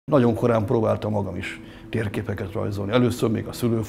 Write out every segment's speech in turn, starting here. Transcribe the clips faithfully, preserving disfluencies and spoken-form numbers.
Nagyon korán próbáltam magam is térképeket rajzolni. Először még a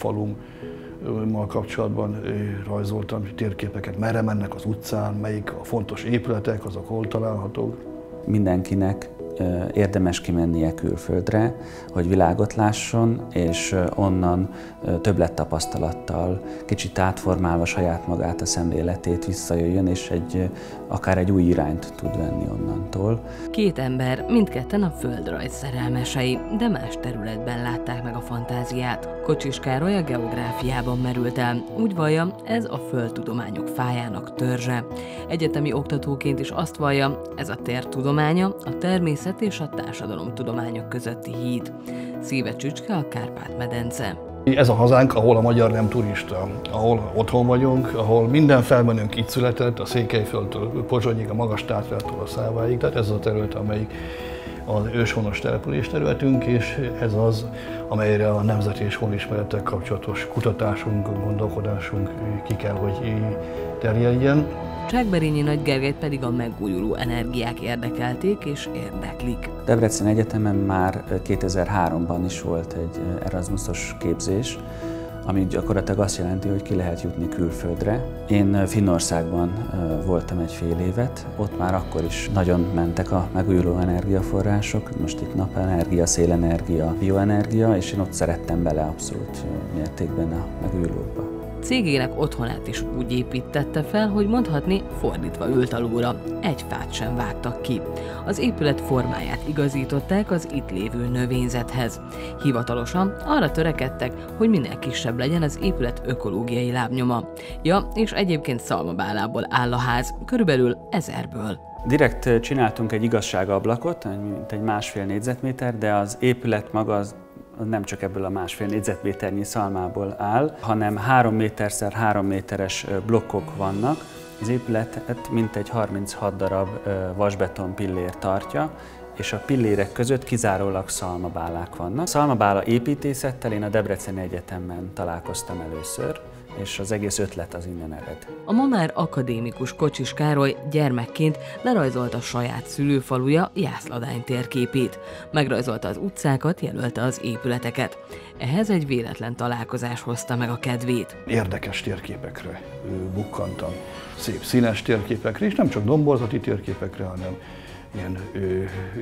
szülőfalummal kapcsolatban rajzoltam térképeket, merre mennek az utcán, melyik a fontos épületek, azok hol találhatók. Mindenkinek érdemes kimennie külföldre, hogy világot lásson, és onnan többlettapasztalattal, kicsit átformálva saját magát, a szemléletét visszajöjjön, és egy, akár egy új irányt tud venni onnantól. Két ember, mindketten a földrajz szerelmesei, de más területben látták meg a fantáziát. Kocsis Károly a geográfiában merült el, úgy vallja, ez a földtudományok fájának törzse. Egyetemi oktatóként is azt vallja, ez a tér tudománya, a természet és a társadalomtudományok közötti híd. Szíve csücske a Kárpát-medence. Ez a hazánk, ahol a magyar nem turista, ahol otthon vagyunk, ahol minden felmenőnk itt született, a Székelyföldtől Pozsonyig, a Magas-Tátrától a Száváig, tehát ez az a terület, amelyik az őshonos település területünk, és ez az, amelyre a nemzeti és honismeretek kapcsolatos kutatásunk, gondolkodásunk ki kell, hogy terjedjen. Csákberényi Nagy Gergelyt pedig a megújuló energiák érdekelték és érdeklik. Debrecen Egyetemen már kétezer-háromban is volt egy Erasmusos képzés, ami gyakorlatilag azt jelenti, hogy ki lehet jutni külföldre. Én Finnországban voltam egy fél évet, ott már akkor is nagyon mentek a megújuló energiaforrások, most itt napenergia, szélenergia, bioenergia, és én ott szerettem bele abszolút mértékben a megújulókba. Cégének otthonát is úgy építette fel, hogy mondhatni fordítva ült alulra, egy fát sem vágtak ki. Az épület formáját igazították az itt lévő növényzethez. Hivatalosan arra törekedtek, hogy minél kisebb legyen az épület ökológiai lábnyoma. Ja, és egyébként szalmabálából áll a ház, körülbelül ezerből. Direkt csináltunk egy igazságablakot, mint egy másfél négyzetméter, de az épület maga az nem csak ebből a másfél négyzetméternyi szalmából áll, hanem három méterszer három méteres blokkok vannak. Az épületet mintegy harminchat darab vasbeton pillér tartja, és a pillérek között kizárólag szalmabálák vannak. Szalmabála építészettel én a Debreceni Egyetemen találkoztam először, és az egész ötlet az innen ered. A ma már akadémikus Kocsis Károly gyermekként lerajzolta saját szülőfaluja Jászladány térképét. Megrajzolta az utcákat, jelölte az épületeket. Ehhez egy véletlen találkozás hozta meg a kedvét. Érdekes térképekre bukkantam, szép színes térképekre, és nem csak domborzati térképekre, hanem ilyen ö, ö,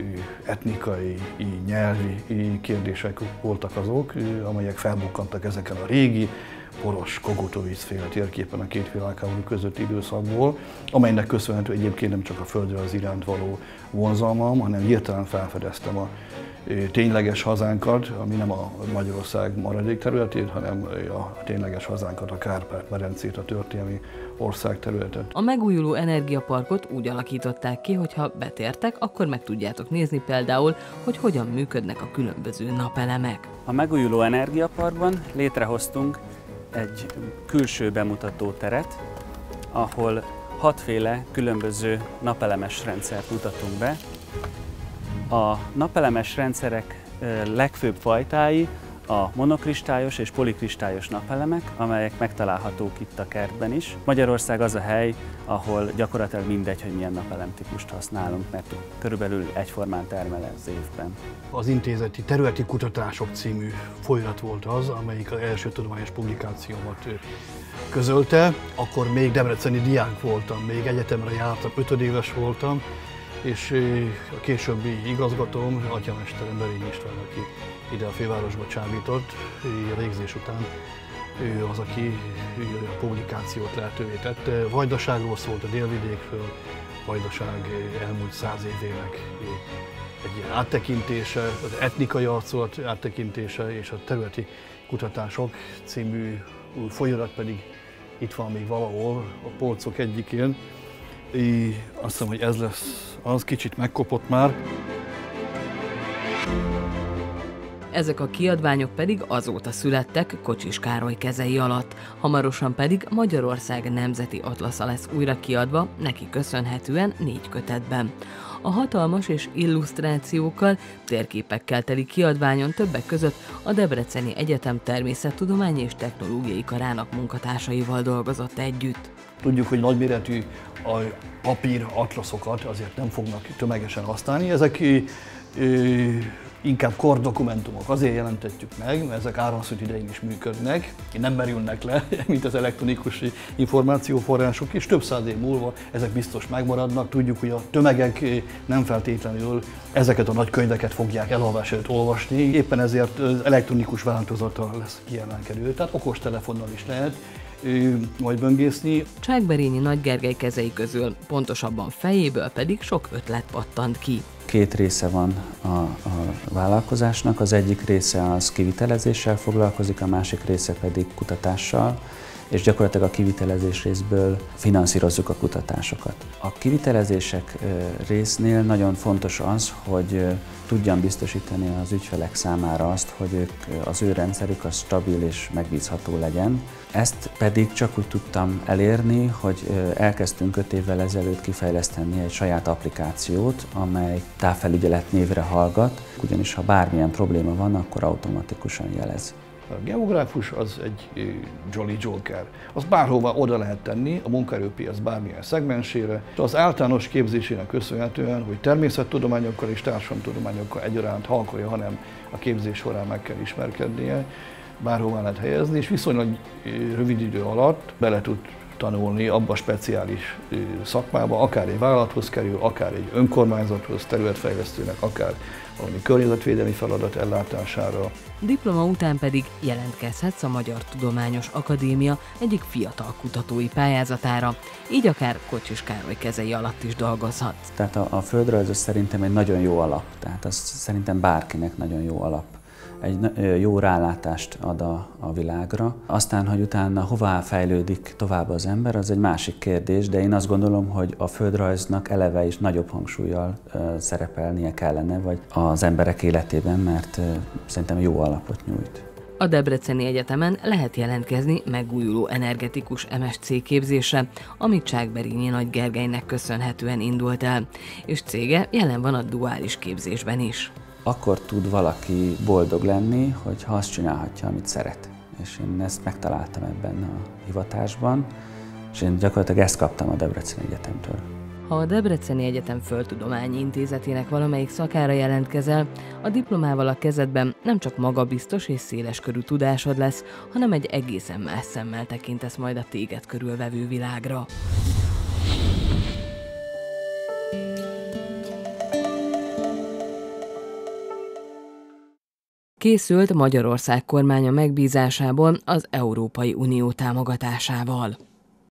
etnikai, nyelvi kérdések voltak azok, amelyek felbukkantak ezeken a régi, poros Kogutovics-féle térképen a két világháború közötti időszakból, amelynek köszönhető egyébként nem csak a földrajz iránt való vonzalmam, hanem hirtelen felfedeztem a tényleges hazánkat, ami nem a Magyarország maradék területét, hanem a tényleges hazánkat, a Kárpát-medencét, a történelmi ország területet. A megújuló energiaparkot úgy alakították ki, hogy ha betértek, akkor meg tudjátok nézni például, hogy hogyan működnek a különböző napelemek. A megújuló energiaparkban létrehoztunk egy külső bemutató teret, ahol hatféle különböző napelemes rendszert mutatunk be. A napelemes rendszerek legfőbb fajtái a monokristályos és polikristályos napelemek, amelyek megtalálhatók itt a kertben is. Magyarország az a hely, ahol gyakorlatilag mindegy, hogy milyen napelemtípust használunk, mert körülbelül egyformán termel az évben. Az intézeti területi kutatások című folyamat volt az, amelyik az első tudományos publikációmat közölte. Akkor még debreceni diák voltam, még egyetemre jártam, ötödéves voltam, és a későbbi igazgatóm, atyamesterem Berényi István, aki ide a fővárosba csábított, a végzés után ő az, aki a publikációt lehetővé tette. Vajdaságról szólt, a délvidékről, Vajdaság elmúlt száz évének egy ilyen áttekintése, az etnikai arcolat áttekintése és a területi kutatások című folyamat pedig itt van még valahol a polcok egyikén. Én azt hiszem, hogy ez lesz az, kicsit megkopott már. Ezek a kiadványok pedig azóta születtek Kocsis Károly kezei alatt, hamarosan pedig Magyarország nemzeti atlasza lesz újra kiadva, neki köszönhetően négy kötetben. A hatalmas és illusztrációkkal, térképekkel teli kiadványon többek között a Debreceni Egyetem Természettudományi és Technológiai Karának munkatársaival dolgozott együtt. Tudjuk, hogy nagyméretű a papír atlaszokat azért nem fognak tömegesen használni. Ezek inkább kordokumentumok. Azért jelentetjük meg, mert ezek áramszünet idején is működnek, nem merülnek le, mint az elektronikus információforrások, és több száz év múlva ezek biztos megmaradnak. Tudjuk, hogy a tömegek nem feltétlenül ezeket a nagy könyveket fogják elolvás előtt olvasni, éppen ezért az elektronikus változata lesz kiemelkedő, tehát okostelefonnal is lehet majd böngészni. Csákberényi Nagy Gergely kezei közül, pontosabban fejéből pedig sok ötlet pattant ki. Két része van a, a vállalkozásnak, az egyik része az kivitelezéssel foglalkozik, a másik része pedig kutatással, és gyakorlatilag a kivitelezés részből finanszírozzuk a kutatásokat. A kivitelezések résznél nagyon fontos az, hogy tudjam biztosítani az ügyfelek számára azt, hogy ők, az ő rendszerük az stabil és megbízható legyen. Ezt pedig csak úgy tudtam elérni, hogy elkezdtünk öt évvel ezelőtt kifejleszteni egy saját applikációt, amely távfelügyelet névre hallgat, ugyanis ha bármilyen probléma van, akkor automatikusan jelez. A geográfus az egy Jolly Joker. Azt bárhova oda lehet tenni, a munkaerőpiac bármilyen szegmensére. Az általános képzésének köszönhetően, hogy természettudományokkal és társadalomtudományokkal egyaránt halkolja, hanem a képzés során meg kell ismerkednie, bárhová lehet helyezni, és viszonylag rövid idő alatt bele tud tanulni abba a speciális szakmába, akár egy vállalathoz kerül, akár egy önkormányzathoz, területfejlesztőnek, akár valami környezetvédelmi feladat ellátására. Diploma után pedig jelentkezhetsz a Magyar Tudományos Akadémia egyik fiatal kutatói pályázatára, így akár Kocsis Károly kezei alatt is dolgozhatsz. Tehát a, a földrajz az szerintem egy nagyon jó alap, tehát az szerintem bárkinek nagyon jó alap. Egy jó rálátást ad a, a világra. Aztán, hogy utána hová fejlődik tovább az ember, az egy másik kérdés, de én azt gondolom, hogy a földrajznak eleve is nagyobb hangsúllyal uh, szerepelnie kellene, vagy az emberek életében, mert uh, szerintem jó alapot nyújt. A Debreceni Egyetemen lehet jelentkezni megújuló energetikus em es cé képzésre, amit Csákberényi Nagy Gergelynek köszönhetően indult el, és cége jelen van a duális képzésben is. Akkor tud valaki boldog lenni, hogyha azt csinálhatja, amit szeret. És én ezt megtaláltam ebben a hivatásban, és én gyakorlatilag ezt kaptam a Debreceni Egyetemtől. Ha a Debreceni Egyetem Földtudományi Intézetének valamelyik szakára jelentkezel, a diplomával a kezedben nem csak magabiztos és széleskörű tudásod lesz, hanem egy egészen más szemmel tekintesz majd a téged körülvevő világra. Készült Magyarország kormánya megbízásából az Európai Unió támogatásával.